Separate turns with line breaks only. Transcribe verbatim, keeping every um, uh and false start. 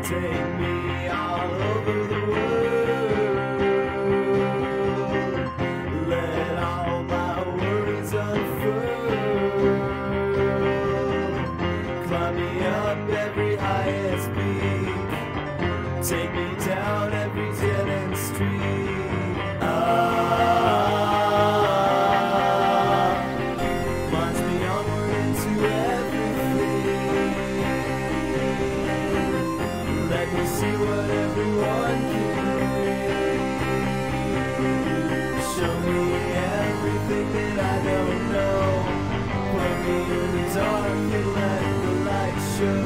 Take me all over the world. Let all my worries unfurl. Climb me up every highest peak. Take me down every dead end street. Ah, launch me onward into everything. Let me see what everyone can bring. Show me everything that I don't know. Put me in the dark and let the light show.